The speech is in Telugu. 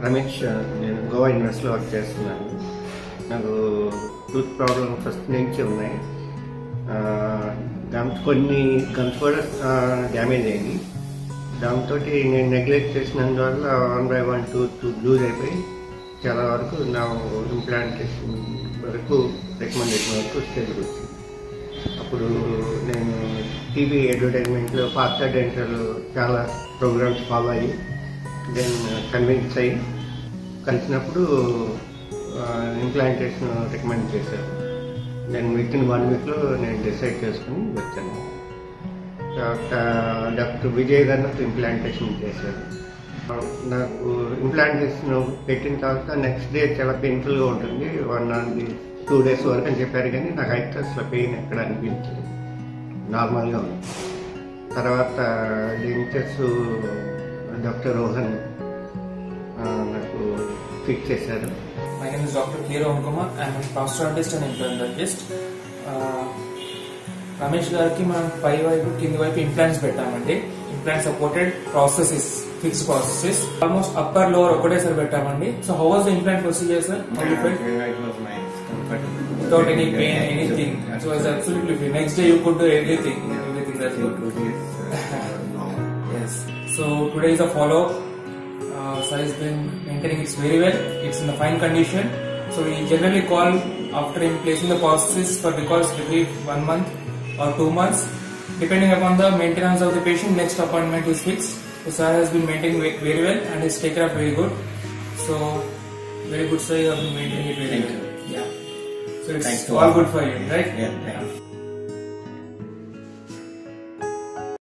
రమేష్, నేను గోవా యూనివర్సిటీలో వర్క్ చేస్తున్నాను. నాకు టూత్ ప్రాబ్లం ఫస్ట్ నుంచి ఉన్నాయి. దాంతో కొన్ని గమ్స్ కూడా డ్యామేజ్ అయింది. దాంతో నేను నెగ్లెక్ట్ చేసినందువల్ల 1 by 1 టూత్ లూజ్ అయిపోయి చాలా వరకు నా ఇంప్లాంటేషన్ వరకు రికమెండేషన్ వరకు స్టేజ్కి వచ్చింది. అప్పుడు నేను టీవీ అడ్వర్టైజ్మెంట్లో ఫాస్టర్ డెంటల్ చాలా ప్రోగ్రామ్స్ ఫాలో అయ్యి దెన్ కన్విన్స్ అయ్యి కలిసినప్పుడు ఇంప్లాంటేషన్ రికమెండ్ చేశారు. దెన్ వితిన్ 1 వీక్లో నేను డిసైడ్ చేసుకుని వచ్చాను. డాక్టర్ విజయ్ గారు నాకు ఇంప్లాంటేషన్ చేశారు. నాకు ఇంప్లాంటేషన్ పెట్టిన తర్వాత నెక్స్ట్ డే చాలా పెయిన్ఫుల్గా ఉంటుంది. 1 or 2 days వరకు అని చెప్పారు, కానీ నాకు అయితే అసలు పెయిన్ ఎక్కడ అనిపించలేదు, నార్మల్గా ఉంది. తర్వాత డెంటిస్ట్ డాక్టర్ రోహన్ నాకు ఫిక్స్ చేశారు. My name is Dr. K. Rohan Kumar. I am a prosthodontist and implantologist. Ramesh గారికి మనం పై వైపు కింది వైపు ఇంప్లాంట్స్ పెట్టామండి. Implant supported processes, fix processes, almost upper lower ఒకటేసారి పెట్టామండి. So how was the implant procedure sir? Without any pain, anything. So it was absolutely free. Next day you could do everything. Everything that's good. Yes. So today is a follow-up. Sir has been maintaining it very well. It's in a fine condition. So we generally call after him placing the prosthesis for recalls every 1 month or 2 months. Depending upon the maintenance of the patient, next appointment is fixed. So sir has been maintaining very well and his take care very good. So very good sir, you have been maintaining it very well. Yeah. So it's all good for you, right? Yeah.